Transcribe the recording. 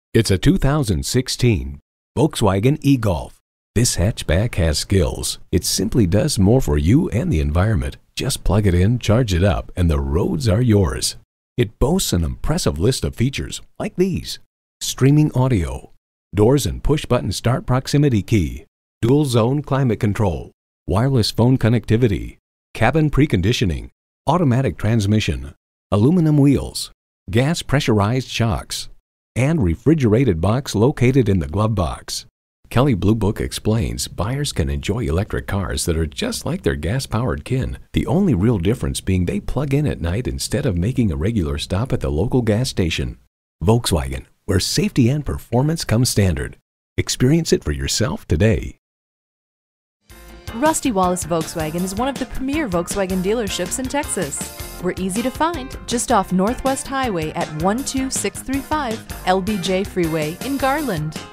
It's a 2016 Volkswagen e-Golf. This hatchback has skills. It simply does more for you and the environment. Just plug it in, charge it up, and the roads are yours. It boasts an impressive list of features like these: streaming audio, doors and push-button start proximity key, dual zone climate control, wireless phone connectivity, cabin preconditioning, automatic transmission, aluminum wheels, gas pressurized shocks, and refrigerated box located in the glove box. Kelley Blue Book explains buyers can enjoy electric cars that are just like their gas-powered kin, the only real difference being they plug in at night instead of making a regular stop at the local gas station. Volkswagen, where safety and performance come standard. Experience it for yourself today. Rusty Wallis Volkswagen is one of the premier Volkswagen dealerships in Texas. We're easy to find just off Northwest Highway at 12635 LBJ Freeway in Garland.